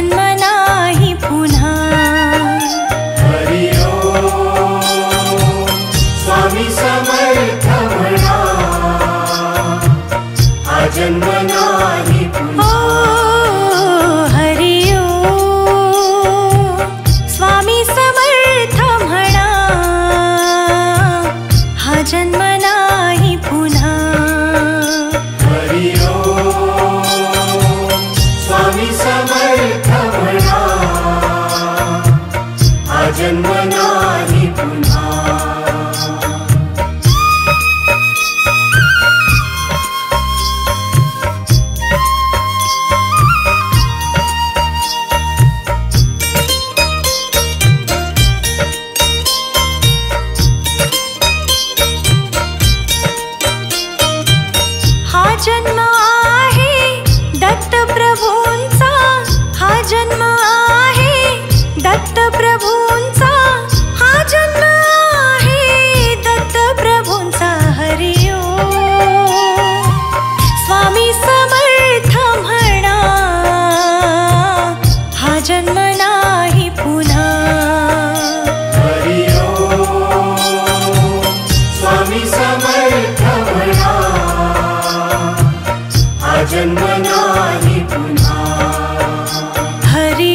जन्म नाही पुन्हा। हरि ओम स्वामी समर्थ म्हणा, हा जन्म नाही पुन्हा। हरि ओम स्वामी समर्थ म्हणा, हा जन्म नाही पुन्हा। हरि ओम स्वामी समर्थ म्हणा, हा जन्म नाही पुन्हा। हा जन्म आहे दत्त प्रभूंचा, हा जन्म आहे दत्त प्रभूंचा, हा जन्म आहे दत्त प्रभूंचा। हरि ओम स्वामी समर्थ म्हणा, हा जन्म नाही पुन्हा। हरि ओम स्वामी समर्थ म्हणा, हा जन्म नाही पुन्हा। हरि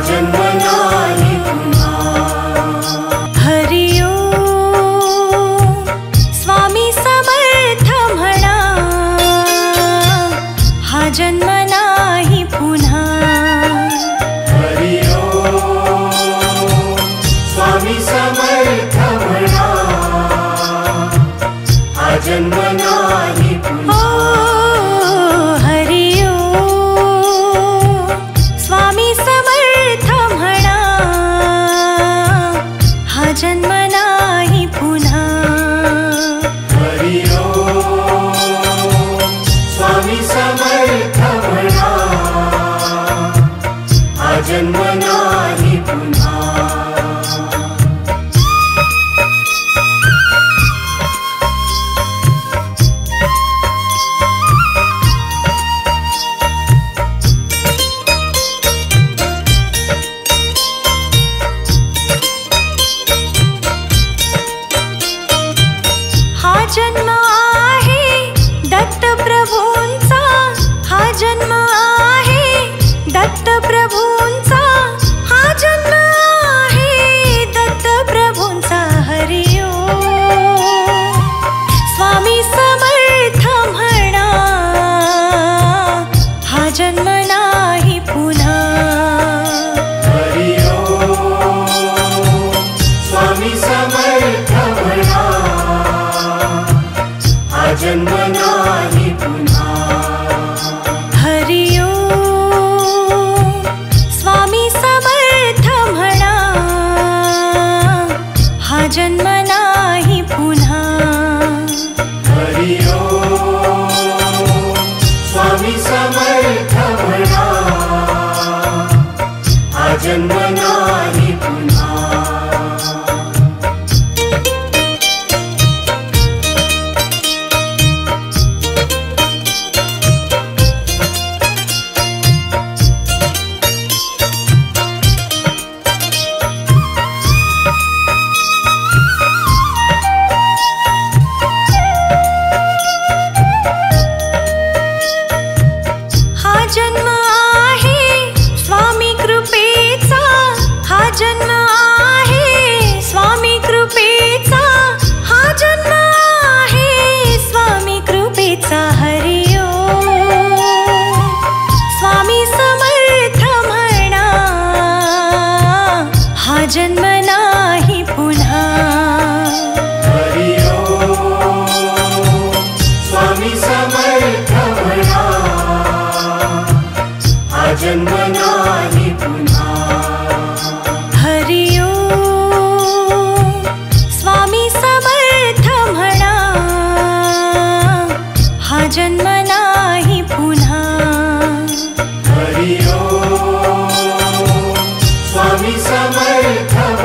जन्म नाही पुन्हा. हरि ओम स्वामी समर्थ म्हणा, हा जन्म नाही पुन्हा. हरि ओम स्वामी समर्थ म्हणा, हा जन्म नाही पुन्हा. ओ हरि ओम स्वामी समर्थ म्हणा, हा जन्म नाही पुन्हा. हरि ओम स्वामी समर्थ म्हणा, हा जन्म नाही पुन्हा. हा जन्म आहे दत्त प्रभूंचा, हा जन्म आहे दत्त प्रभूंचा, हा जन्म आहे दत्त प्रभूंचा. हरि ओम स्वामी समर्थ म्हणा, हा जन्म नाही पुन्हा. हरि ओम स्वामी समर्थ म्हणा, हा जन्म नाही पुन्हा. हरि ओम स्वामी समर्थ म्हणा, हा जन्म नाही पुन्हा. हरि ओम स्वामी समर्थ म्हणा, हा जन्म नाही पुन्हा. हा जन्म आहे स्वामी कृपेचा, हा जन्म आहे स्वामी कृपेचा, हा जन्म आहे स्वामी कृपेचा. हरि ओम स्वामी समर्थ म्हणा, हा जन्म नाही पुन्हा. हरि ओम स्वामी समर्थ म्हणा, हा जन्म नाही पुन्हा. हरि ओम स्वामी समर्थ म्हणा, हा जन्म नाही पुन्हा. हरि ओम स्वामी समर्थ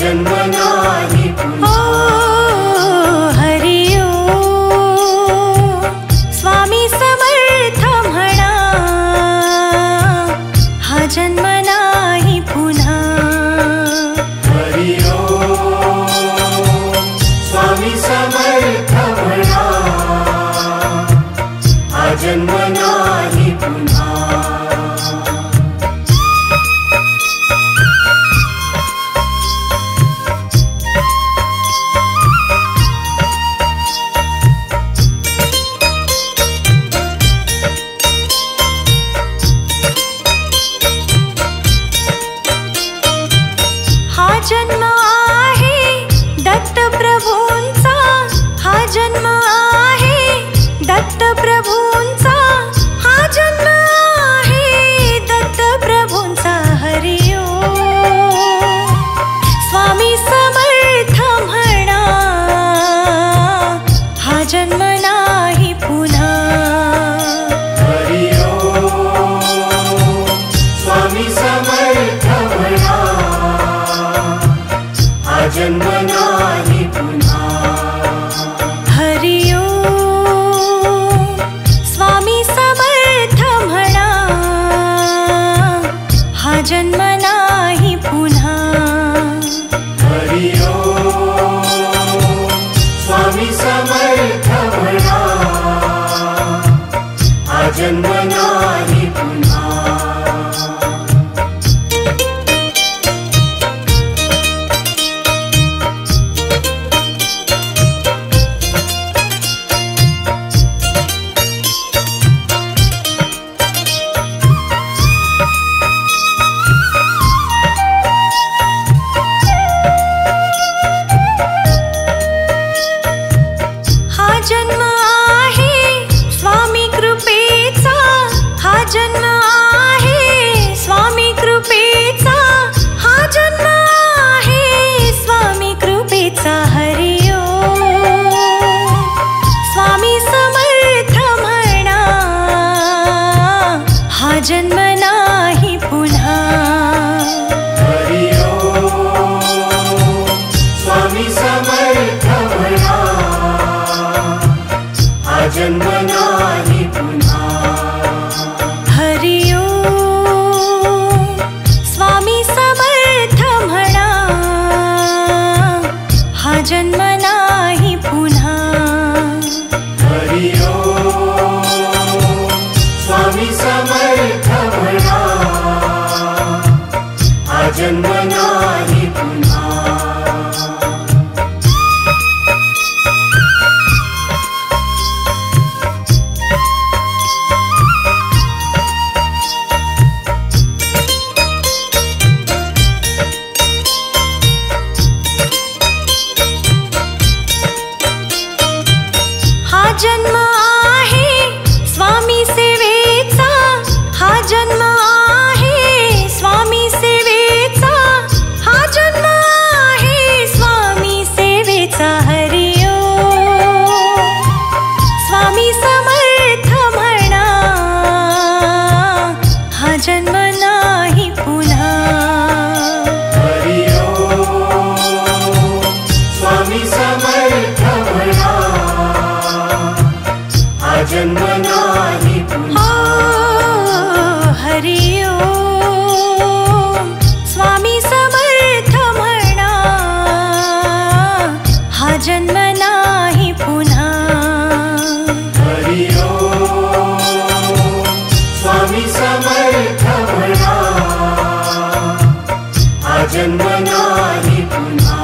जन्म नाही पुन्हा ओ हरि ओम स्वामी समर्थ म्हणा हा जन्म नाही पुन्हा हरि ओम स्वामी समर्थ म्हणा हा जन्म नाही पुन्हा हा जन्म आहे दत्त प्रभूंचा हा जन्म आहे दत्त प्रभूंचा हा जन्म आहे दत्त प्रभूंचा हरि ओम स्वामी समर्थ म्हणा हा जन्म नाही पुन्हा हरि ओम स्वामी समर्थ म्हणा हा जन्म नाही पुन्हा हरि ओम स्वामी समर्थ म्हणा हा जन्म नाही पुन्हा हरि ओम स्वामी समर्थ म्हणा हा जन्म नाही पुन्हा हा जन्म आहे स्वामी कृपेचा हा जन्म आहे स्वामी कृपेचा हा जन्म आहे स्वामी कृपेचा हरि ओम स्वामी समर्थ म्हणा हा जन्म नाही पुन्हा हरि ओम स्वामी समर्थ म्हणा हा जन्म नाही पुन्हा हरि ओम स्वामी समर्थ म्हणा हा जन्म नाही पुन्हा हरि ओम स्वामी समर्थ म्हणा हा जन्म नाही पुन्हा हा जन्म आहे स्वामी सेवेचा हा जन्म आहे स्वामी सेवेचा हा जन्म आहे स्वामी सेवेचा हरि ओम स्वामी समर्थ म्हणा हा जन्म नाही पुन्हा हरि ओम स्वामी समर्थ म्हणा हा जन्म नाही पुन्हा ओ हरि ओम स्वामी समर्थ म्हणा हा जन्म नाही पुन्हा हरि ओम स्वामी समर्थ म्हणा हा जन्म नाही पुन्हा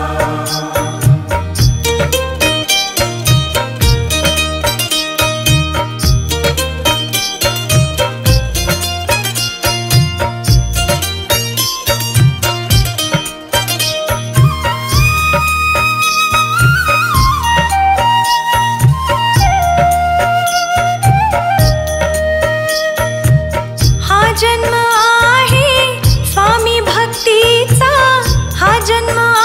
हा जन्म आहे स्वामी भक्तीचा हा जन्म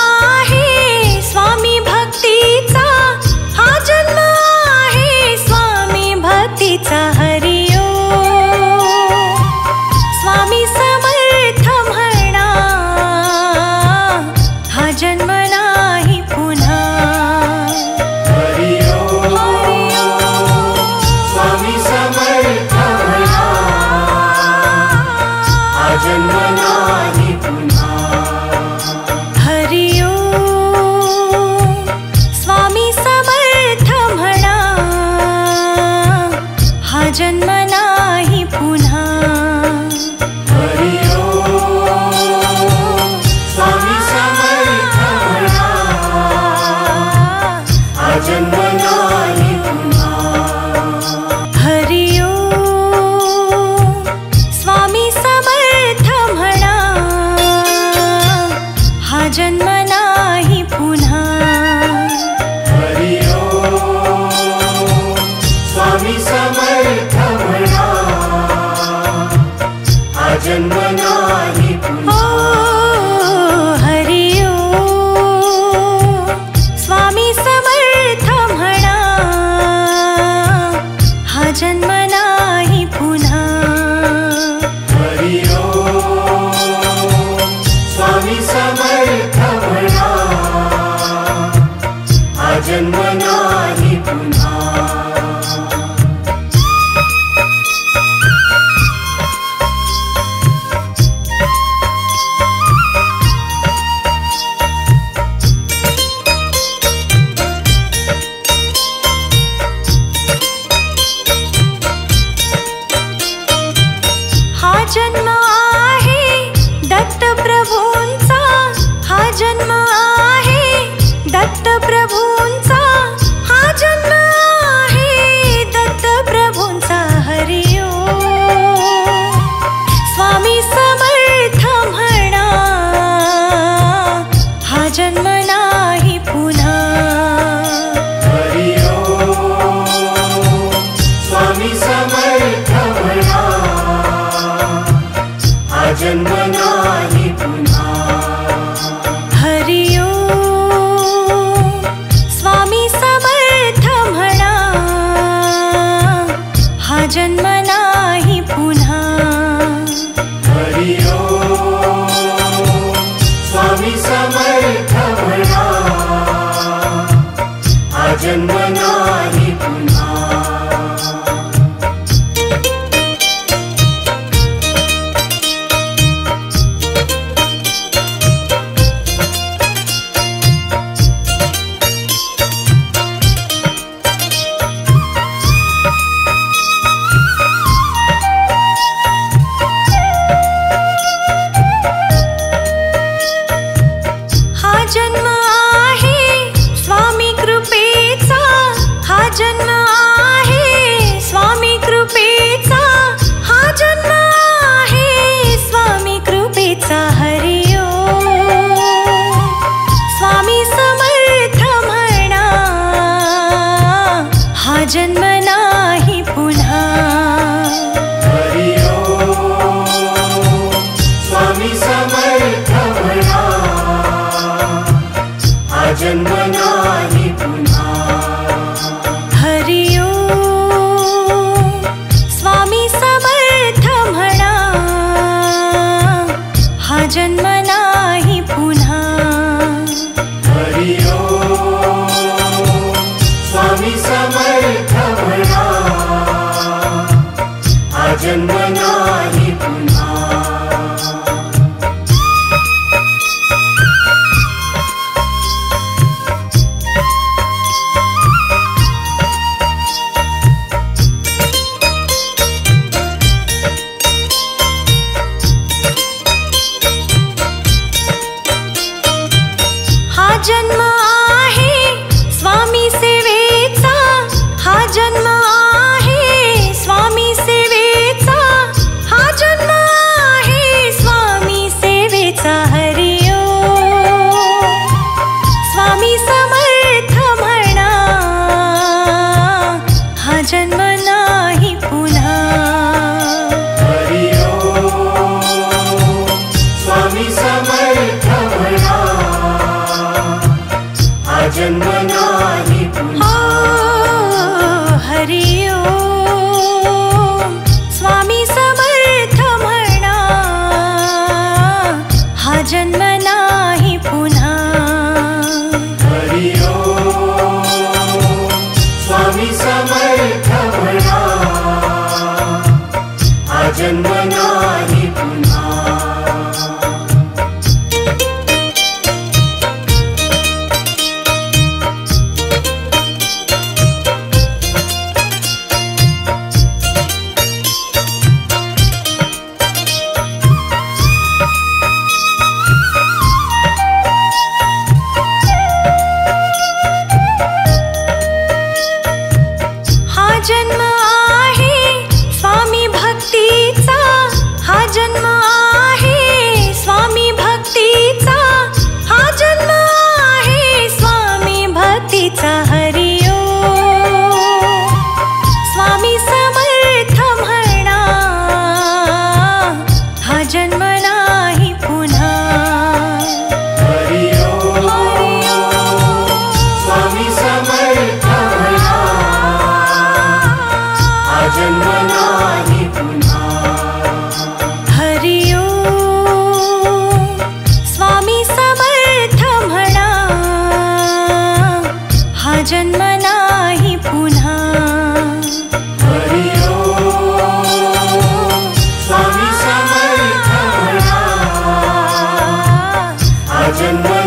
जन्म नाही पुन्हा. हरि ओम स्वामी समर्थ म्हणा हा जन्म नाही पुन्हा. हरि ओम स्वामी समर्थ म्हणा हा जन्म नाही पुन्हा. हरि ओम स्वामी समर्थ म्हणा हा जन्म नाही पुन्हा. हा जन्म आहे दत्त प्रभूंचा. हा जन्म आहे दत्त प्रभूंचा. हा जन्म आहे दत्त प्रभूंचा. हरि ओम स्वामी समर्थ म्हणा हा जन्म नाही पुन्हा. हरि ओम स्वामी समर्थ म्हणा हा जन्म नाही पुन्हा. हरि ओम स्वामी समर्थ म्हणा हा जन्म नाही पुन्हा. हरि ओम स्वामी समर्थ म्हणा हा जन्म नाही पुन्हा. हा जन्म आहे स्वामी कृपेचा. हा जन्म आहे स्वामी कृपेचा. हा जन्म आहे स्वामी कृपेचा. हरि ओम स्वामी समर्थ म्हणा हा जन्म नाही पुन्हा. हरि ओम स्वामी समर्थ म्हणा हा जन्म नाही पुन्हा. हरि ओम स्वामी समर्थ म्हणा हा जन्म नाही पुन्हा. हरि ओम स्वामी समर्थ म्हणा हा जन्म नाही पुन्हा. हा जन्म आहे स्वामी सेवेचा. हा जन्म आहे स्वामी सेवेचा. हा जन्म आहे स्वामी सेवेचा. हरि ओम स्वामी समर्थ म्हणा हा जन्म नाही पुन्हा. हरि ओम स्वामी समर्थ म्हणा हा जन्म नाही पुन्हा. हरि ओम स्वामी समर्थ म्हणा हा जन्म नाही पुन्हा. हरि ओम स्वामी समर्थ म्हणा हा जन्म नाही पुन्हा. जन्म